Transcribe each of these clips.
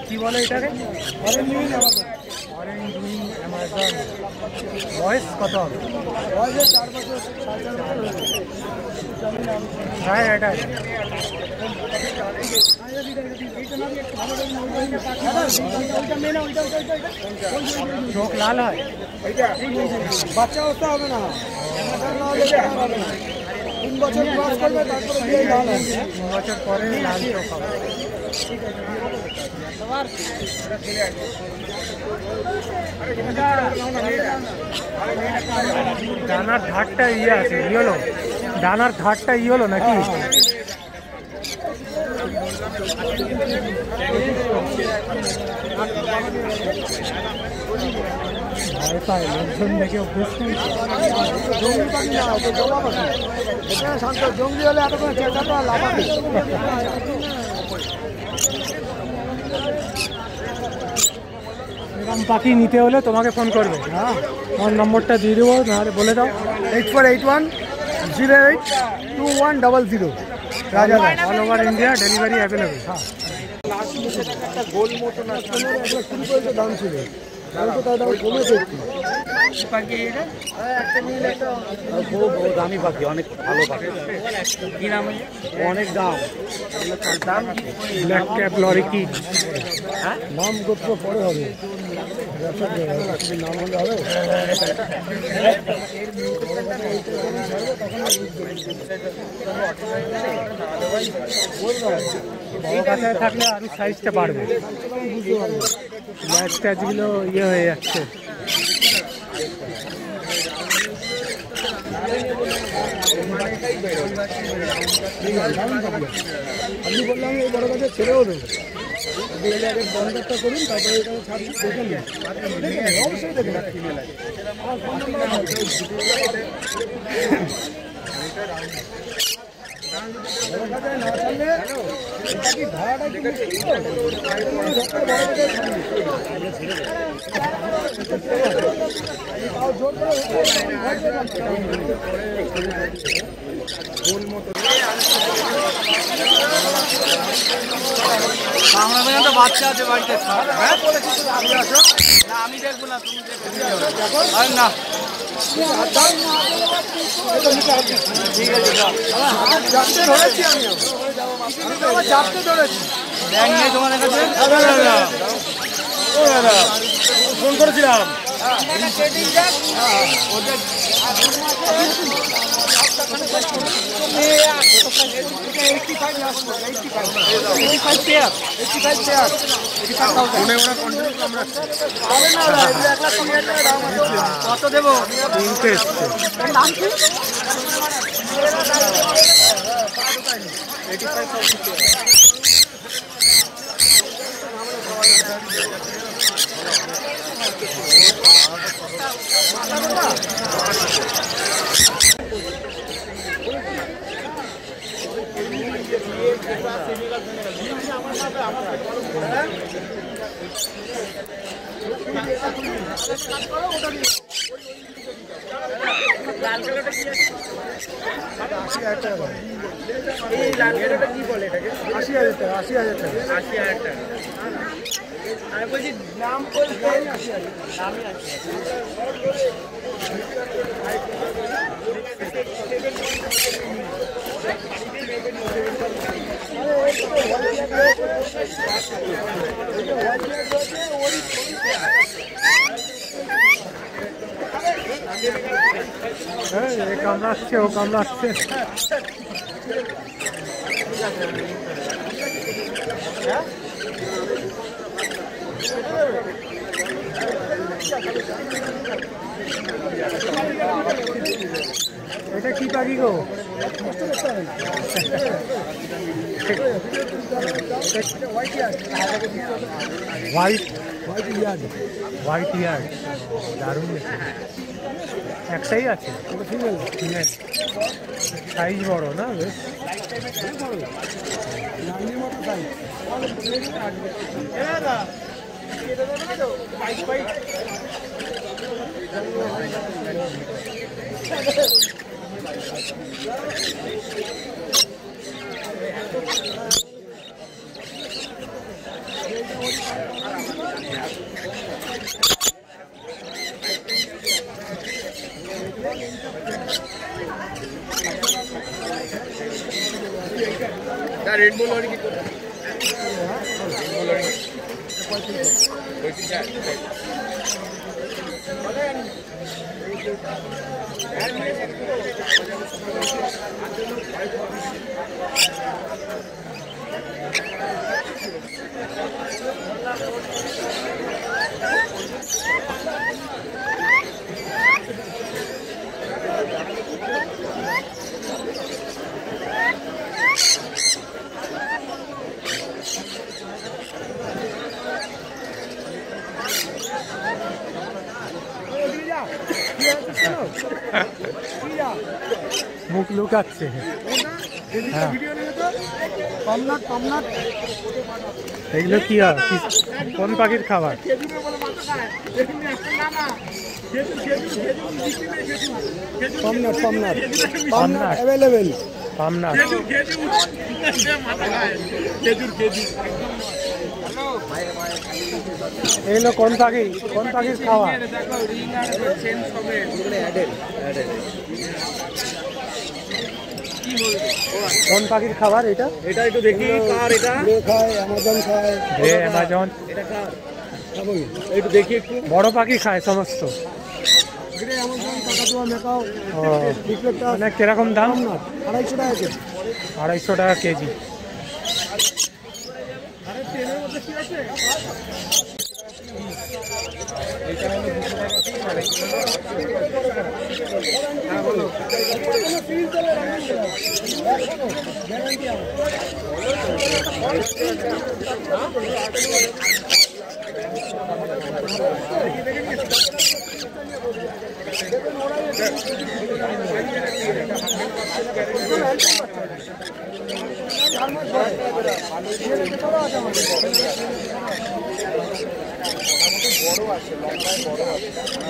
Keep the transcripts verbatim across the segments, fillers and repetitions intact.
কি বলে এটাকে? Orange wing Amazon. Orange wing Amazon. বয়স কত হবে? বয়সে চার বছর সাড়ে চার বছর হয়েছে। হ্যাঁ এটা চোখ লাল হয়। বাচ্চা অবস্থা হবে না, হবে না। তিন বছর ক্রস করবে তারপরে দিয়ে লাল হবে। তিন বছর পরে লাল চোখ হবে। ডানার ধারটা ইয়ে আছে, ই হলো ডানার ধারটা ই হলো নাকি? ভয় পায় লোকজন দেখে অভ্যস্ত। জঙ্গলি পাখি না, ওটা জবা পাখি। এখানে শান্ত, জঙ্গলি হলে এতক্ষণ চেষ্টা লাফাবে। এরকম পাখি নিতে হলে তোমাকে ফোন করবে। হ্যাঁ, তোমার নম্বরটা দিয়ে দেবো, নাহলে বলে দাও। Eight four eight one zero eight two one double zero. Raja all over India delivery available. হ্যাঁ, একটা গোল মতন কুড়ি পয়সা দাম ছিল, তার দাম কমেছে একটু। দামি পাখি, অনেক ভালো পাখি। কি নাম? অনেক দাম। Black cap lorikeet. নাম গোত্র পরে হবে, নাম হলে হবে। কলকাতায় থাকলে আরো সাইজটা বাড়বে। ব্ল্যাক ট্যাচগুলো ইয়ে হয়ে যাচ্ছে। আপনি বললাম এই বড় কাছে ছেড়েও দেবো, আগে কন্ট্যাক্টটা করুন, তারপরে এখানে ছাড়ছি, দেখে নিন। অবশ্যই দেখেন। আমার ফোন নাম্বার না ছাড়লে ভাড়াটা কি বাংলা তো বাচ্চা আছে বাড়িতে। হ্যাঁ না, আমি দেখবো না, তুমি দেখো না। ঠিক আছে, চাপতে ধরেছি আমি, আমার চাপতে ধরেছি। ব্যাগ নেই তোমাদের কাছে? ফোন করেছিলাম। কত দেবো? এই লাল গেরোটা কি বলে এটাকে? আশি হাজার টাকা। আশি হাজার টাকা। আশি হাজার টাকা। আমি বলছি নাম বলতে আশি হাজার দামই আছে। এ কামড়া আসছে, ও কামড়া আসছে। এটা কি পাখি গো? White white eared. White eared, দারুণ। একটাই আছে, ফিমেল। ফিমেল, সাইজ বড় না বেশ? নামনির মতো সাইজ। রেড বুল और কি করে মুখ লুকাচ্ছে। এগুলো কি আর কোন পাখির খাবার? Palm nut palm nut palm nut available palm nut. এগুলো কোন পাখি কোন পাখির খাবার? কোন পাখির খাবার এটা? এটা একটু দেখি কার এটা? গ্রে খায়, অ্যামাজন খায়। গ্রে অ্যামাজন এটা কার? একটু দেখি একটু। বড় পাখি খায় সমস্ত। গ্রে অ্যামাজন কাকাতুয়া মেকাও। ও মানে কিরকম দাম? আড়াইশো টাকা কেজি। আড়াইশো টাকা কেজি। আরে তেলের মধ্যে কি আছে? এটা হলো দুশো টাকা পিস। হ্যাঁ বলো। গ্যারান্টি আছে। বড় আছে লম্বায় বড় আছে।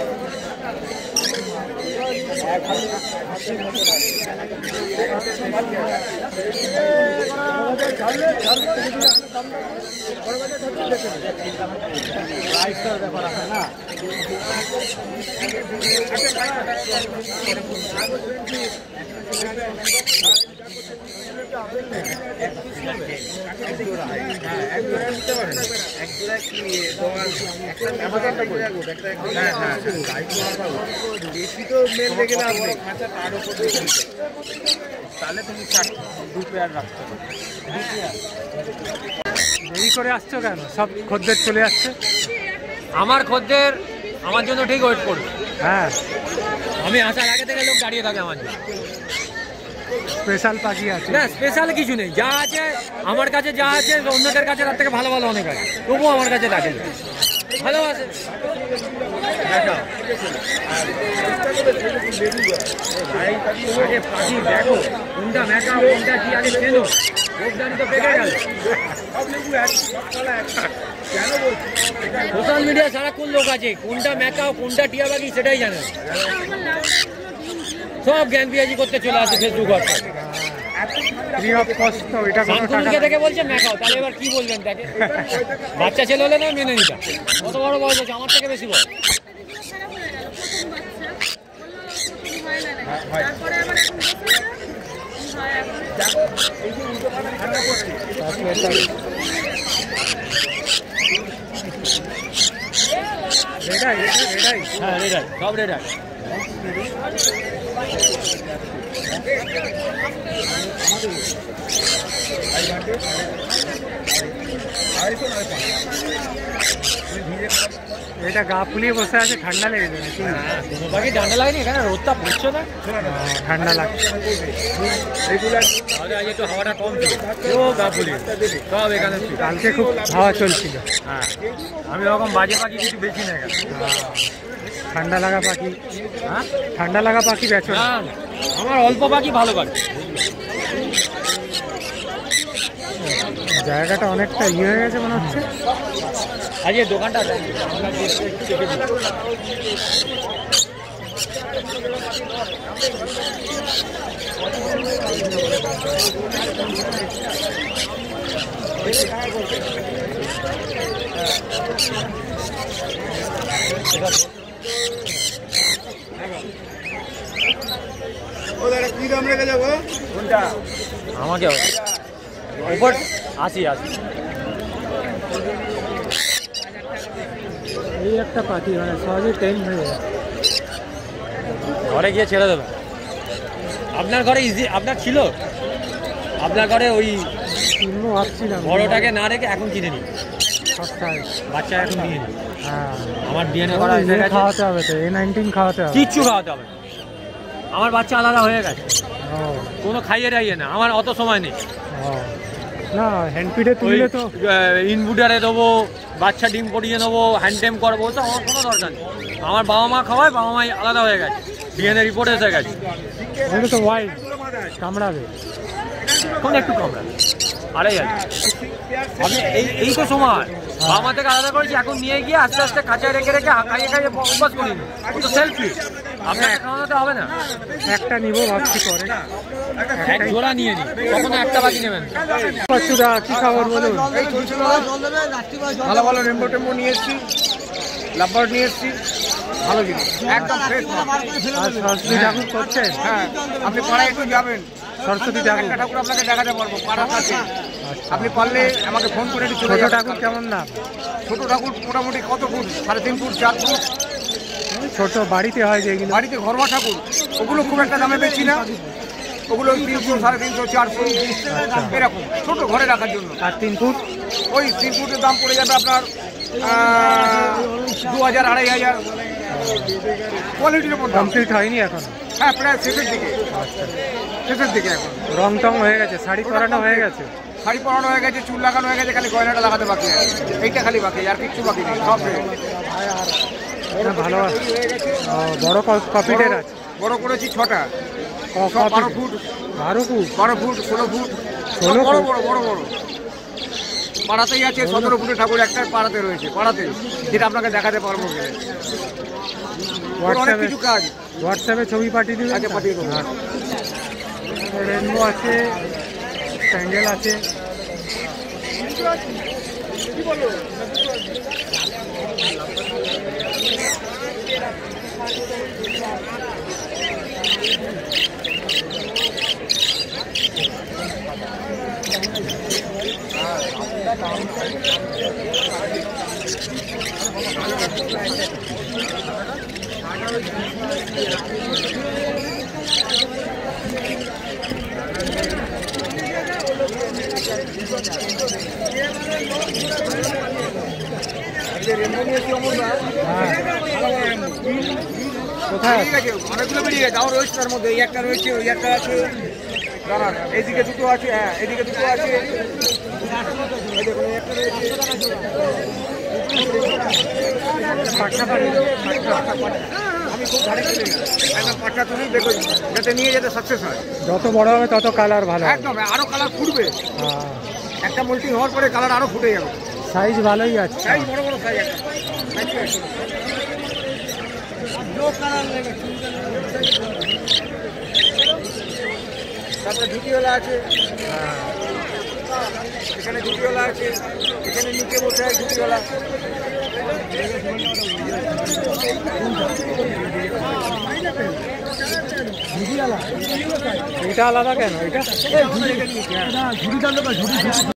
ব্যাপার আছে না। তাহলে তুমি দু পেয়ার রাখতে পারো। দেরি করে আসছো কেন? সব খদ্দের চলে আসছে। আমার খদ্দের আমার জন্য ঠিক ওয়েট করবে। হ্যাঁ আমি আসার আগে থেকে লোক দাঁড়িয়ে থাকে আমার জন্য। স্পেশাল পাখি আছে না, স্পেশাল কিছু নেই। যা আছে আমার কাছে, যা আছে অন্যদের কাছে তার থেকে ভালো ভালো অনেক আছে, তবুও আমার কাছে থাকে ভালো আছে। পাখি দেখো কোনটা মেকা কোনটা কি আগে চেনো, ভোগদানি তো পেকে গেল। সোশ্যাল মিডিয়া সারাক্ষণ লোক আছে, কোনটা মেকাও কোনটা টিয়া পাখি সেটাই জানে। সব জ্ঞান পিয়াজি করতে চলে আসে ফেসবুক হোয়াটসঅ্যাপে থেকে বলছে মেকাও, তাহলে এবার কি বলবেন তাকে? বাচ্চা ছেলে হলে না মেনে নিতাম, কত বড় বয়স আছে, আমার থেকে বেশি বয়স। রেডাই রেডাই হ্যাঁ রেডাই, সব রেডাই। এটা গা ফুলিয়ে বসে আছে, ঠান্ডা লেগে যাবে। কোনো পাখি ঠান্ডা লাগেনি, এখানে রোদটা পড়ছে না, ঠান্ডা লাগছে। একটু হাওয়াটা কম ছিল, ও গা ফুলিয়ে সব এখানে। কালকে খুব হাওয়া চলছিল। হ্যাঁ আমি ওরকম বাজে পাখি কিছু বেশি না এখানে। ঠান্ডা লাগা পাখি, হ্যাঁ ঠান্ডা লাগা পাখি বেচো না। আমার অল্প পাখি ভালো পাখি। জায়গাটা অনেকটা ইয়ে হয়ে গেছে মনে হচ্ছে। আজকে দোকানটা কি দাম রেখে যাবো কোনটা আমাকে উপর আসি আসি এই একটা পাখি মানে সহজে টেন হয়ে যায় ঘরে গিয়ে ছেড়ে দেবে আপনার ঘরে ইজি আপনার ছিল আপনার ঘরে ওই কিনবো ভাবছিলাম বড়টাকে না রেখে এখন কিনে নি সস্তায় বাচ্চা এখন নিয়ে নি হ্যাঁ আমার ডিএনএ করা হয়ে গেছে খাওয়াতে হবে তো এ নাইনটিন খাওয়াতে হবে কিচ্ছু খাওয়াতে হবে আমার বাচ্চা আলাদা হয়ে গেছে কোনো খাইয়ে রাইয়ে না আমার অত সময় নেই না হ্যান্ড ফিডে তুললে তো ইনভুটারে দেবো বাচ্চা ডিম পরিয়ে নেবো হ্যান্ড টেম করবো তো আমার কোনো দরকার নেই আমার বাবা মা খাওয়ায় বাবা মাই আলাদা হয়ে গেছে ডিএনএ রিপোর্ট এসে গেছে ওগুলো তো ওয়াইল্ড কামড়াবে কোন একটু কামড়াবে আরে আমি এই এই তো সময় বাবা মা থেকে আলাদা করেছি এখন নিয়ে গিয়ে আস্তে আস্তে কাঁচায় রেখে রেখে খাইয়ে খাইয়ে অভ্যাস করিনি ও তো সেলফি আপনাকে খাওয়াতে হবে না একটা নিবো ভাবছি পরে এক জোড়া নিয়ে নি কখনো একটা বাকি নেবেন বাচ্চুরা কি খাবার বলুন ভালো ভালো রেমবো টেম্বো নিয়ে এসছি লাভবার নিয়ে এসছি ভালো জিনিস একদম ফ্রেশ আর সরস্বতী ঠাকুর করছেন হ্যাঁ আপনি পাড়ায় একটু যাবেন সরস্বতী ঠাকুর একটা ঠাকুর আপনাকে দেখাতে পারবো পাড়ার কাছে আপনি পারলে আমাকে ফোন করে একটু চলে ছোট যাবেন ঠাকুর কেমন দাম ছোট ঠাকুর মোটামুটি কত ফুট সাড়ে তিন ফুট চার ফুট ছোট বাড়িতে হয় যেগুলো বাড়িতে ঘরোয়া ঠাকুর ওগুলো খুব একটা দামে বেশি না ওগুলো তিনশো সাড়ে তিনশো চারশো এরকম ছোট ঘরে রাখার জন্য আর তিন ফুট ওই তিন ফুটের দাম পড়ে যাবে আপনার দু হাজার আড়াই হাজার কোয়ালিটির উপর কমপ্লিট হয়নি এখন হ্যাঁ প্রায় শেষের দিকে শেষের দিকে এখন রং টং হয়ে গেছে শাড়ি পরানো হয়ে গেছে শাড়ি পরানো হয়ে গেছে চুল লাগানো হয়ে গেছে খালি গয়নাটা লাগাতে বাকি আছে এইটা খালি বাকি আর কিচ্ছু বাকি নেই সব ভালো বড় কপিটের আছে বড় করেছি ছটা বারো ফুট বারো ফুট বারো ফুট ষোলো ফুট ষোলো বড় বড় বড় বড় পাড়াতেই আছে সতেরো ফুটের ঠাকুর একটা পাড়াতে রয়েছে পাড়াতে যেটা আপনাকে দেখাতে পারবো অনেক কিছু কাজ হোয়াটসঅ্যাপে ছবি পাঠিয়ে দিবেন আগে পাঠিয়ে দেবো রেনবো আছে স্যান্ডেল আছে কোথায় অনেকগুলো বেরিয়ে গেছে আমার রয়েছে তার মধ্যে এই একটা রয়েছে ওই একটা আছে দাঁড়ান এইদিকে দুটো আছে হ্যাঁ এদিকে দুটো আছে আমি খুব ভালো করি একদম পাটটা তুলি দেখো যাতে নিয়ে যেতে সাকসেস হয় যত বড় হবে তত কালার ভালো একদম আরো কালার ফুটবে একটা মোল্টিং হওয়ার পরে কালার আরো ফুটে যাবে সাইজ ভালোই আছে সাইজ বড় বড় সাইজ একটা তারপরে ঝুঁকিওয়ালা আছে এখানে ঝুঁকিওয়ালা আছে এখানে নিচে বসে আছে ঝুঁকিওয়ালা এটা আলাদা কেন এটা